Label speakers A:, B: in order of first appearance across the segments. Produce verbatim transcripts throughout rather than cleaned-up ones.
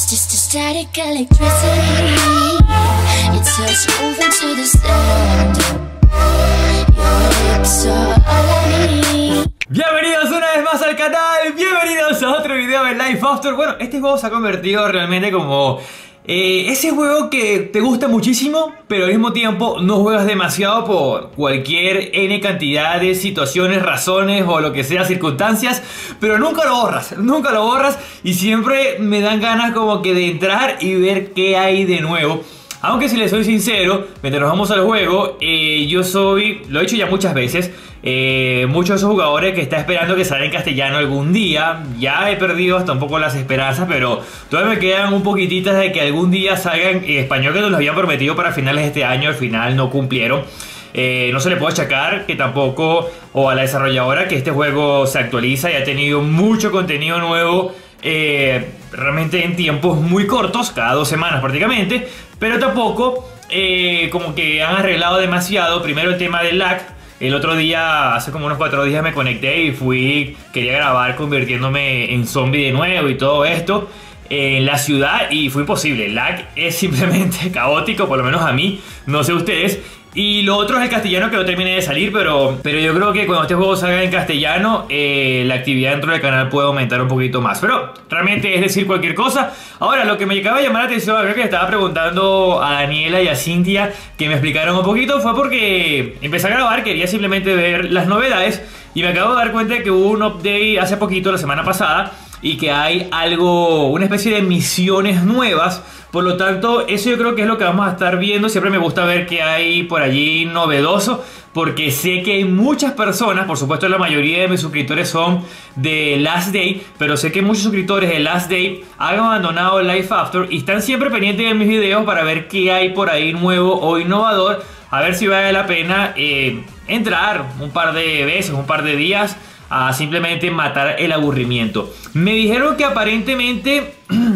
A: It's just a static electricity. It turns over to the sound. Your lips are all I need.
B: Bienvenidos una vez más al canal, bienvenidos a otro video de Life After. Bueno, este juego se ha convertido realmente como eh, ese juego que te gusta muchísimo, pero al mismo tiempo no juegas demasiado por cualquier N cantidad de situaciones, razones o lo que sea, circunstancias, pero nunca lo borras, nunca lo borras y siempre me dan ganas como que de entrar y ver qué hay de nuevo. Aunque si les soy sincero, mientras nos vamos al juego, eh, yo soy, lo he hecho ya muchas veces, eh, muchos de esos jugadores que está esperando que salga en castellano algún día. Ya he perdido hasta un poco las esperanzas, pero todavía me quedan un poquititas de que algún día salga en español, que nos lo habían prometido para finales de este año, al final no cumplieron. Eh, no se le puede achacar que tampoco, o a la desarrolladora, que este juego se actualiza y ha tenido mucho contenido nuevo. Eh, realmente en tiempos muy cortos, cada dos semanas prácticamente, pero tampoco eh, como que han arreglado demasiado. Primero el tema del lag. El otro día, hace como unos cuatro días me conecté y fui, quería grabar convirtiéndome en zombie de nuevo y todo esto en la ciudad y fue imposible. El lag es simplemente caótico, por lo menos a mí, no sé ustedes. Y lo otro es el castellano, que no terminé de salir, pero, pero yo creo que cuando este juego salga en castellano, eh, la actividad dentro del canal puede aumentar un poquito más. Pero realmente es decir cualquier cosa. Ahora, lo que me acaba de llamar la atención, creo que estaba preguntando a Daniela y a Cintia que me explicaron un poquito, fue porque empecé a grabar, quería simplemente ver las novedades y me acabo de dar cuenta de que hubo un update hace poquito, la semana pasada, y que hay algo, una especie de misiones nuevas. Por lo tanto, eso yo creo que es lo que vamos a estar viendo. Siempre me gusta ver qué hay por allí novedoso, porque sé que hay muchas personas, por supuesto la mayoría de mis suscriptores son de Last Day, pero sé que muchos suscriptores de Last Day han abandonado Life After y están siempre pendientes de mis videos para ver qué hay por ahí nuevo o innovador, a ver si vale la pena eh, entrar un par de veces, un par de días, a simplemente matar el aburrimiento. Me dijeron que aparentemente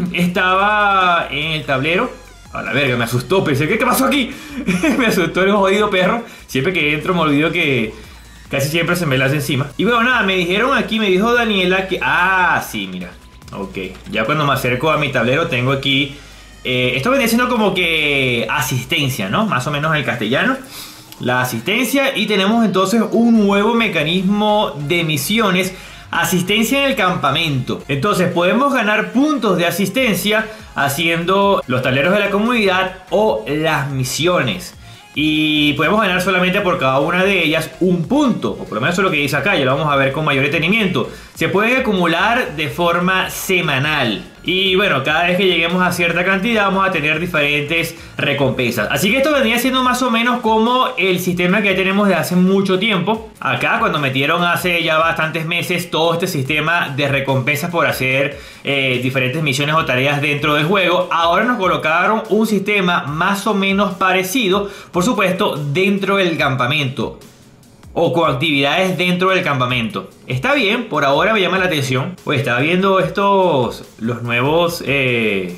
B: estaba en el tablero. A la verga, me asustó, pensé que ¿qué pasó aquí? Me asustó el jodido perro. Siempre que entro me olvido que casi siempre se me la hace encima. Y bueno, nada, me dijeron aquí, me dijo Daniela que... Ah, sí, mira. Ok, ya cuando me acerco a mi tablero tengo aquí... Eh, esto viene siendo como que asistencia, ¿no? Más o menos en el castellano. La asistencia, y tenemos entonces un nuevo mecanismo de misiones, asistencia en el campamento. Entonces podemos ganar puntos de asistencia haciendo los tableros de la comunidad o las misiones, y podemos ganar solamente por cada una de ellas un punto, o por lo menos eso es lo que dice acá. Ya lo vamos a ver con mayor detenimiento. Se puede acumular de forma semanal y bueno, cada vez que lleguemos a cierta cantidad vamos a tener diferentes recompensas. Así que esto vendría siendo más o menos como el sistema que ya tenemos de hace mucho tiempo. Acá cuando metieron hace ya bastantes meses todo este sistema de recompensas por hacer eh, diferentes misiones o tareas dentro del juego, ahora nos colocaron un sistema más o menos parecido, por supuesto dentro del campamento, o con actividades dentro del campamento. Está bien, por ahora me llama la atención. Pues estaba viendo estos, los nuevos eh,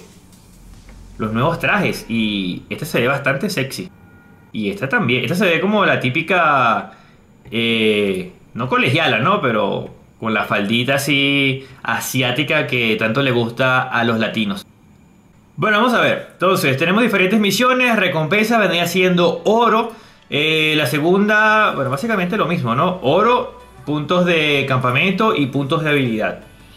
B: los nuevos trajes, y este se ve bastante sexy. Y esta también, esta se ve como la típica eh, no colegiala, ¿no? Pero con la faldita así asiática que tanto le gusta a los latinos. Bueno, vamos a ver. Entonces, tenemos diferentes misiones, recompensas, vendría siendo oro. Eh, la segunda, bueno, básicamente lo mismo, ¿no? Oro, puntos de campamento y puntos de habilidad.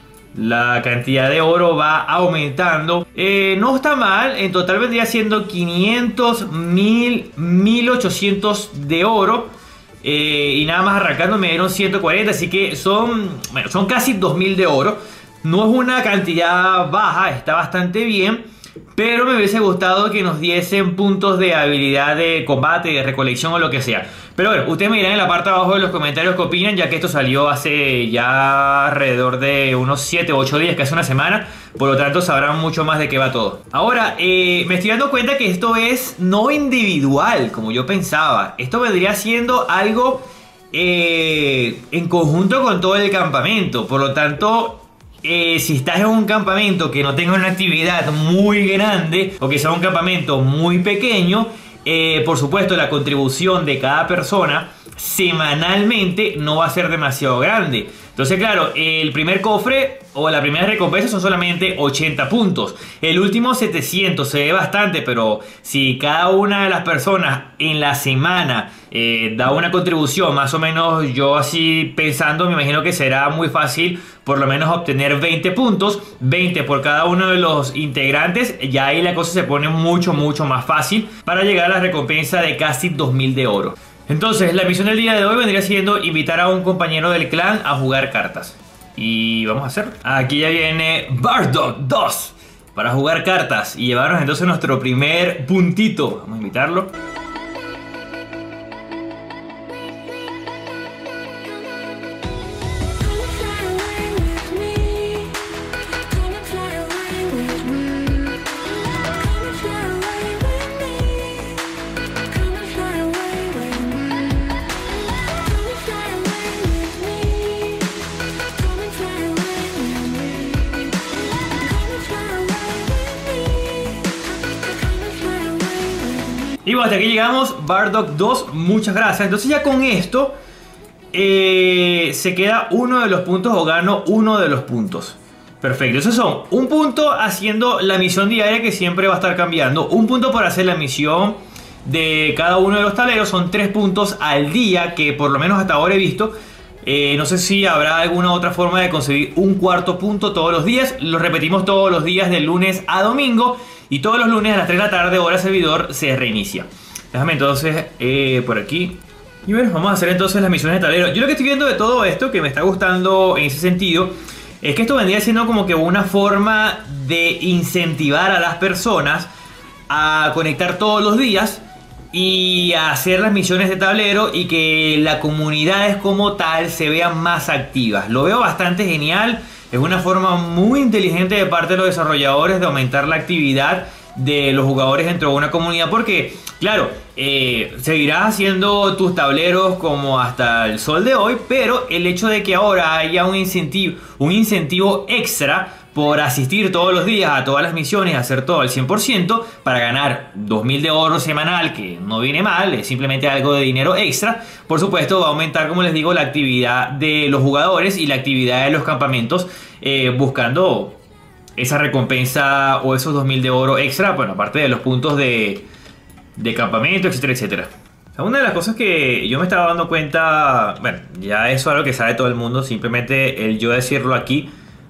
B: La cantidad de oro va aumentando. Eh, no está mal, en total vendría siendo quinientos, mil, mil ochocientos de oro. Eh, y nada más arrancando me dieron ciento cuarenta, así que son, bueno, son casi dos mil de oro. No es una cantidad baja, está bastante bien. Pero me hubiese gustado que nos diesen puntos de habilidad de combate, de recolección o lo que sea. Pero bueno, ustedes me dirán en la parte de abajo de los comentarios qué opinan, ya que esto salió hace ya alrededor de unos siete u ocho días, casi una semana. Por lo tanto sabrán mucho más de qué va todo. Ahora, eh, me estoy dando cuenta que esto es no individual, como yo pensaba. Esto vendría siendo algo eh, en conjunto con todo el campamento. Por lo tanto... Eh, si estás en un campamento que no tenga una actividad muy grande o que sea un campamento muy pequeño, eh, por supuesto la contribución de cada persona semanalmente no va a ser demasiado grande. Entonces claro, el primer cofre o la primera recompensa son solamente ochenta puntos. El último setecientos, se ve bastante, pero si cada una de las personas en la semana eh, da una contribución, más o menos yo así pensando, me imagino que será muy fácil por lo menos obtener veinte puntos, veinte por cada uno de los integrantes. Ya ahí la cosa se pone mucho mucho más fácil para llegar a la recompensa de casi dos mil de oro. Entonces la misión del día de hoy vendría siendo invitar a un compañero del clan a jugar cartas. Y vamos a hacer. Aquí ya viene Bardock dos para jugar cartas y llevarnos entonces nuestro primer puntito. Vamos a invitarlo. Y bueno, hasta aquí llegamos, Bardock dos, muchas gracias. Entonces ya con esto eh, se queda uno de los puntos o gano uno de los puntos. Perfecto, esos son un punto haciendo la misión diaria que siempre va a estar cambiando. Un punto por hacer la misión de cada uno de los tableros, son tres puntos al día que por lo menos hasta ahora he visto. Eh, no sé si habrá alguna otra forma de conseguir un cuarto punto todos los días. Lo repetimos todos los días de lunes a domingo. Y todos los lunes a las tres de la tarde, hora servidor, se reinicia. Déjame entonces eh, por aquí. Y bueno, vamos a hacer entonces las misiones de tablero. Yo lo que estoy viendo de todo esto, que me está gustando en ese sentido, es que esto vendría siendo como que una forma de incentivar a las personas a conectar todos los días y a hacer las misiones de tablero y que la comunidad como tal se vea más activas. Lo veo bastante genial. Es una forma muy inteligente de parte de los desarrolladores de aumentar la actividad de los jugadores dentro de una comunidad, porque claro, eh, seguirás haciendo tus tableros como hasta el sol de hoy, pero el hecho de que ahora haya un incentivo, un incentivo extra por asistir todos los días a todas las misiones, hacer todo al cien por ciento para ganar dos mil de oro semanal, que no viene mal, es simplemente algo de dinero extra. Por supuesto va a aumentar, como les digo, la actividad de los jugadores y la actividad de los campamentos, eh, buscando esa recompensa o esos dos mil de oro extra, bueno, aparte de los puntos de, de campamento, etcétera, etcétera. O sea, una de las cosas que yo me estaba dando cuenta, bueno, ya eso es algo que sabe todo el mundo, simplemente el yo decirlo aquí,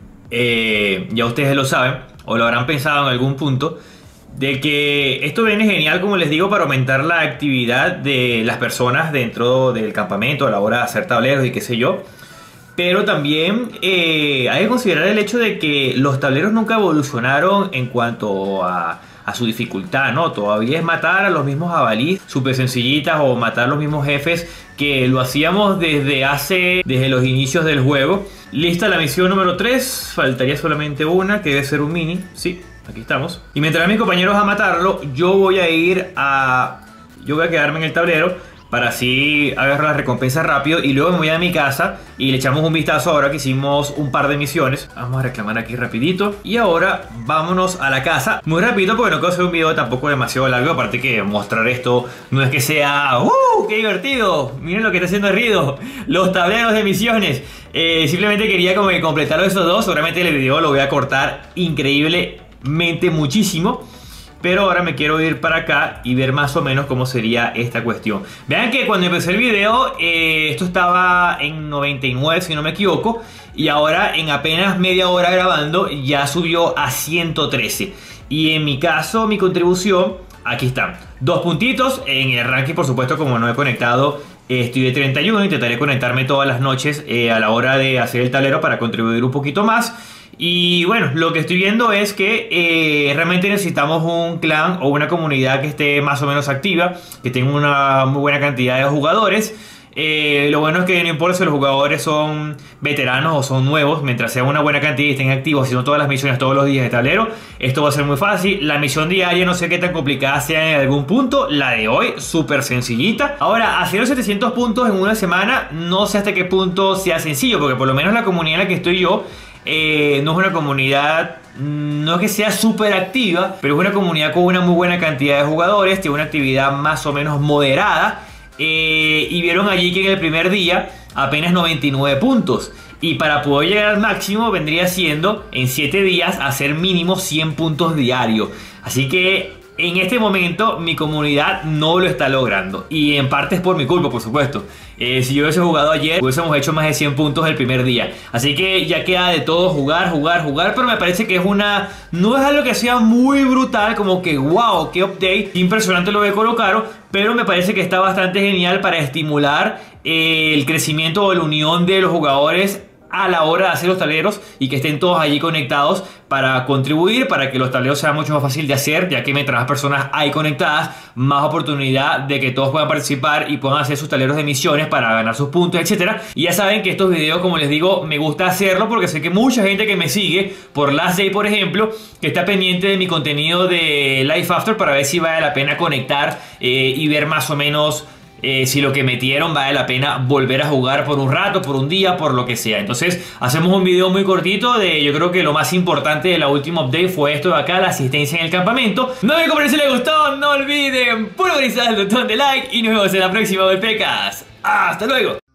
B: Eh, ya ustedes lo saben o lo habrán pensado en algún punto, de que esto viene genial, como les digo, para aumentar la actividad de las personas dentro del campamento a la hora de hacer tableros y qué sé yo. Pero también eh, hay que considerar el hecho de que los tableros nunca evolucionaron en cuanto a, a su dificultad, ¿no? Todavía es matar a los mismos jabalíes súper sencillitas o matar a los mismos jefes que lo hacíamos desde hace, desde los inicios del juego. Lista la misión número tres, faltaría solamente una, que debe ser un mini, sí, aquí estamos. Y mientras mis compañeros a matarlo, yo voy a ir a... yo voy a quedarme en el tablero para así agarrar la recompensa rápido y luego me voy a mi casa y le echamos un vistazo ahora que hicimos un par de misiones. Vamos a reclamar aquí rapidito y ahora vámonos a la casa muy rapidito porque no quiero hacer un video tampoco demasiado largo, aparte que mostrar esto no es que sea ¡uh! ¡Qué divertido! Miren lo que está haciendo Rido, los tableros de misiones. Eh, simplemente quería como que completar esos dos. Seguramente el video lo voy a cortar increíblemente muchísimo, pero ahora me quiero ir para acá y ver más o menos cómo sería esta cuestión. Vean que cuando empecé el video, eh, esto estaba en noventa y nueve si no me equivoco, y ahora en apenas media hora grabando ya subió a ciento trece. Y en mi caso, mi contribución, aquí están, dos puntitos. En el ranking, por supuesto, como no he conectado, eh, estoy de treinta y uno. Intentaré conectarme todas las noches eh, a la hora de hacer el tablero para contribuir un poquito más. Y bueno, lo que estoy viendo es que eh, realmente necesitamos un clan o una comunidad que esté más o menos activa, que tenga una muy buena cantidad de jugadores. Eh, lo bueno es que no importa si los jugadores son veteranos o son nuevos, mientras sea una buena cantidad y estén activos haciendo todas las misiones todos los días de tablero, esto va a ser muy fácil. La misión diaria no sé qué tan complicada sea en algún punto, la de hoy súper sencillita. Ahora, hacer los setecientos puntos en una semana no sé hasta qué punto sea sencillo, porque por lo menos la comunidad en la que estoy yo eh, no es una comunidad, no es que sea súper activa, pero es una comunidad con una muy buena cantidad de jugadores, tiene una actividad más o menos moderada. Eh, y vieron allí que en el primer día apenas noventa y nueve puntos. Y para poder llegar al máximo vendría siendo en siete días hacer mínimo cien puntos diarios. Así que en este momento mi comunidad no lo está logrando. Y en parte es por mi culpa, por supuesto. eh, Si yo hubiese jugado ayer, hubiésemos hecho más de cien puntos el primer día. Así que ya queda de todo jugar, jugar, jugar. Pero me parece que es una... no es algo que sea muy brutal, como que wow, qué update impresionante lo que colocaron. Pero me parece que está bastante genial para estimular eh, el crecimiento o la unión de los jugadores a la hora de hacer los tableros y que estén todos allí conectados para contribuir, para que los tableros sean mucho más fácil de hacer, ya que mientras más personas hay conectadas, más oportunidad de que todos puedan participar y puedan hacer sus tableros de misiones para ganar sus puntos, etcétera. Y ya saben que estos videos, como les digo, me gusta hacerlo porque sé que mucha gente que me sigue por Last Day, por ejemplo, que está pendiente de mi contenido de Life After para ver si vale la pena conectar eh, y ver más o menos Eh, si lo que metieron vale la pena volver a jugar por un rato, por un día, por lo que sea. Entonces hacemos un video muy cortito de, yo creo que lo más importante de la última update fue esto de acá, la asistencia en el campamento. No me compren si les gustó, no olviden pulverizar el botón de like y nos vemos en la próxima, Golpecas. Hasta luego.